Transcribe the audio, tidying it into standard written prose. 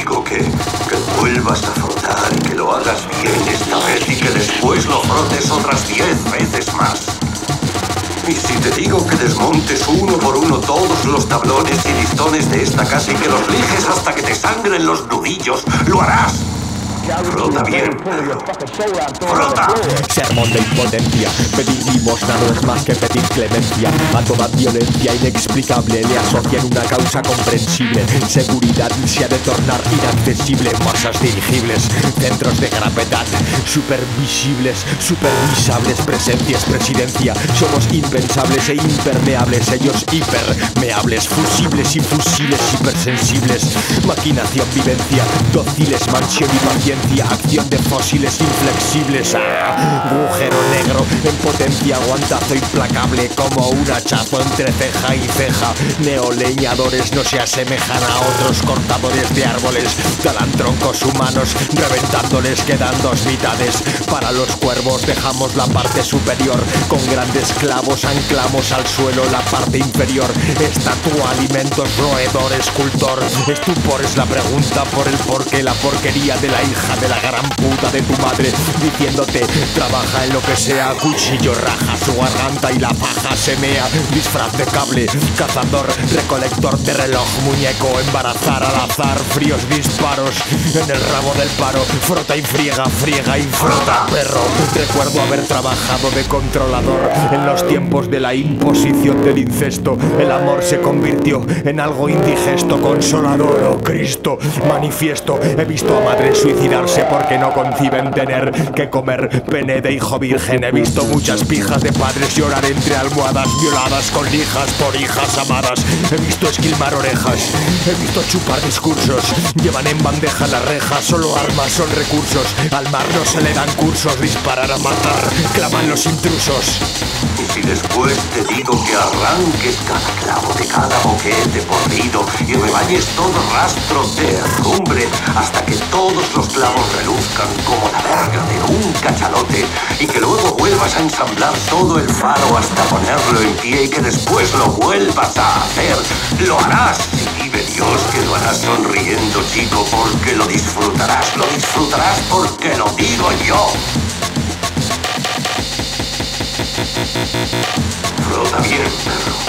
digo que vuelvas a frotar y que lo hagas bien esta vez y que después lo frotes otras 10 veces más. Y si te digo que desmontes uno por uno todos los tablones y listones de esta casa y que los lijes hasta que te sangren los nudillos, lo harás. Frota bien, perro. ¡Frota! Sermón de impotencia. Pedir limosna no es más que pedir clemencia. A toda violencia inexplicable le asocian una causa comprensible. Seguridad se ha de tornar inaccesible. Masas dirigibles, centros de gravedad supervisibles, supervisables, presencias, presidencia. Somos impensables e impermeables, ellos hipermeables, fusibles y fusiles hipersensibles. Maquinación, vivencia, dóciles, mansión y paciencia. Acción de fósiles inflexibles. Agujero negro en potencia, guantazo implacable como un hachazo entre ceja y ceja. Neoleñadores no se asemejan a otros cortadores de árboles. Talan troncos humanos, reventándoles quedan dos mitades. Para los cuervos dejamos la parte superior. Con grandes clavos anclamos al suelo la parte inferior. Estatua, alimentos, roedor, escultor. Estupor es la pregunta por el porqué. La porquería de la hija de la gran puta de tu madre, diciéndote trabaja en lo que sea. Cuchillo raja su garganta y la faja se mea. Disfraz de cable, cazador, recolector de reloj, muñeco, embarazar al azar, fríos disparos en el rabo del paro. Frota y friega, friega y frota, perro. Recuerdo haber trabajado de controlador en los tiempos de la imposición del incesto. El amor se convirtió en algo indigesto, consolador, oh Cristo, manifiesto. He visto a madres suicidarse porque no conciben tener que comer pene de hijo virgen. He visto muchas pijas de padres llorar entre almohadas, violadas con lijas por hijas amadas. He visto esquilmar orejas, he visto chupar discursos. Llevan en bandeja las rejas, solo armas son recursos. Al mar no se le dan cursos, disparar a matar, claman los intrusos. Y si después te digo que arranques cada clavo de cada boquete podrido y rebañes todo rastro de herrumbre hasta que todos los clavos reluzcan como la verga de un cachalote y que luego vuelvas a ensamblar todo el faro hasta ponerlo en pie y que después lo vuelvas a hacer, lo harás. Si vive Dios que lo harás sonriendo, chico, porque lo disfrutarás porque lo digo yo. Frota bien, perro.